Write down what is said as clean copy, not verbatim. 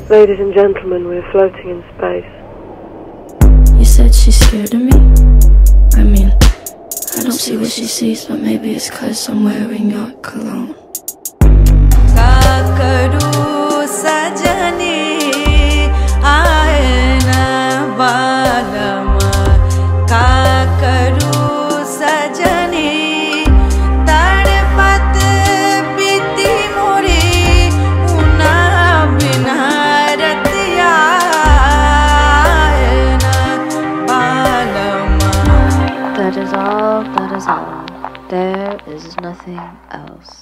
Ladies and gentlemen, we're floating in space. You said she's scared of me? I mean, I don't see what she sees, but maybe it's 'cause I'm wearing your cologne. Karoon, Sajni, aaye na balama. Karoon, Sajni, tadpat biti mori, una bina ratiya, aaye na balama. That is all, that is all. There is nothing else.